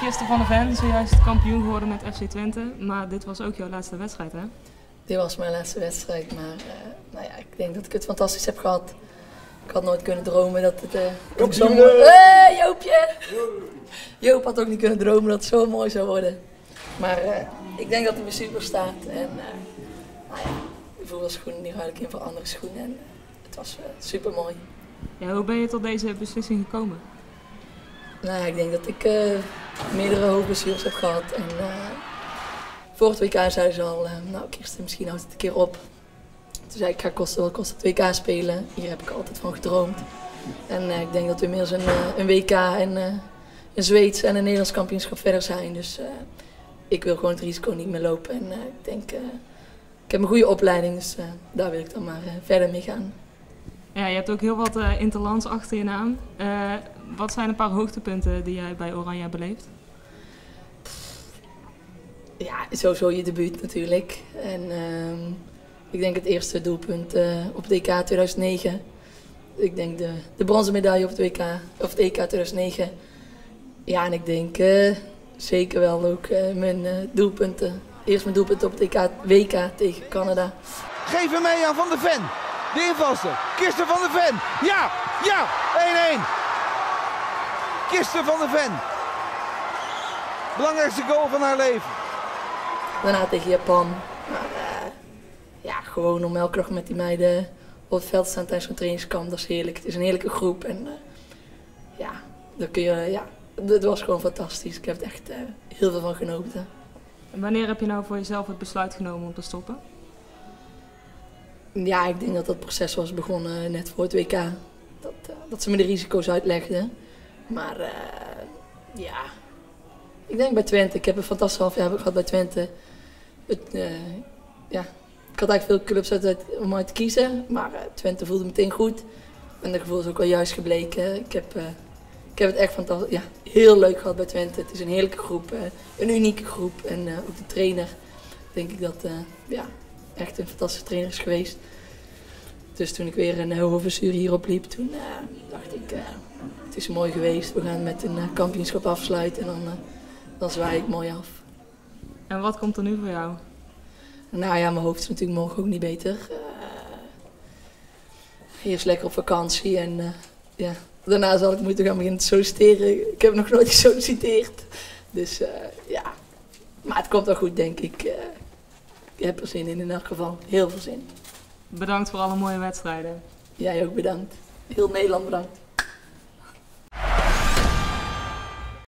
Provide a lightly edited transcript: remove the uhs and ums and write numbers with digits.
Kirsten van der Ven, zojuist kampioen geworden met FC Twente. Maar dit was ook jouw laatste wedstrijd, hè? Dit was mijn laatste wedstrijd, maar nou ja, ik denk dat ik het fantastisch heb gehad. Ik had nooit kunnen dromen dat het zo mooi... Hey, Joopje! Joop had ook niet kunnen dromen dat het zo mooi zou worden. Maar ik denk dat hij me super staat. En nou ja, ik voel de schoenen, nu ruil ik in voor andere schoenen. En het was super mooi. Ja, hoe ben je tot deze beslissing gekomen? Nou ja, ik denk dat ik meerdere hoofdblessures heb gehad. En voor het WK zei ze al, nou Kirsten, misschien houdt het een keer op. Toen zei ik, ga kosten wat kost het WK spelen. Hier heb ik altijd van gedroomd. En ik denk dat we inmiddels een WK en een Zweeds en een Nederlands kampioenschap verder zijn. Dus ik wil gewoon het risico niet meer lopen. En ik denk, ik heb een goede opleiding, dus daar wil ik dan maar verder mee gaan. Ja, je hebt ook heel wat interlands achter je naam. Wat zijn een paar hoogtepunten die jij bij Oranje beleeft? Ja, sowieso je debuut natuurlijk. En ik denk het eerste doelpunt op het EK 2009. Ik denk de bronzen medaille op het WK, of het EK 2009. Ja, en ik denk zeker wel ook mijn doelpunten. Eerst mijn doelpunt op het WK tegen Canada. Geef hem mee aan Van der Ven. De invalster. Kirsten van der Ven. Ja, ja, 1-1. Kirsten van der Ven. Belangrijkste goal van haar leven. Daarna tegen Japan. Maar ja, gewoon om elke dag met die meiden op het veld te staan tijdens een trainingskamp, dat is heerlijk. Het is een heerlijke groep en ja, dan kun je, ja, het was gewoon fantastisch. Ik heb er echt heel veel van genoten. En wanneer heb je nou voor jezelf het besluit genomen om te stoppen? Ja, ik denk dat dat proces was begonnen net voor het WK. Dat ze me de risico's uitlegden. Maar ja, ik denk bij Twente. Ik heb een fantastisch half jaar gehad bij Twente. Ja, ik had eigenlijk veel clubs om uit te kiezen. Maar Twente voelde meteen goed. En dat gevoel is ook wel juist gebleken. Ik heb het echt fantastisch, ja, heel leuk gehad bij Twente. Het is een heerlijke groep, een unieke groep. En ook de trainer, denk ik dat ja, echt een fantastische trainer is geweest. Dus toen ik weer een hoofdblessure hierop liep, toen dacht ik, het is mooi geweest. We gaan met een kampioenschap afsluiten en dan zwaai ik mooi af. En wat komt er nu voor jou? Nou ja, mijn hoofd is natuurlijk morgen ook niet beter. Eerst lekker op vakantie en ja, daarna zal ik moeten gaan beginnen te solliciteren. Ik heb nog nooit gesolliciteerd. Dus ja, maar het komt wel goed, denk ik. Ik heb er zin in elk geval. Heel veel zin. Bedankt voor alle mooie wedstrijden. Jij ook bedankt. Heel Nederland bedankt.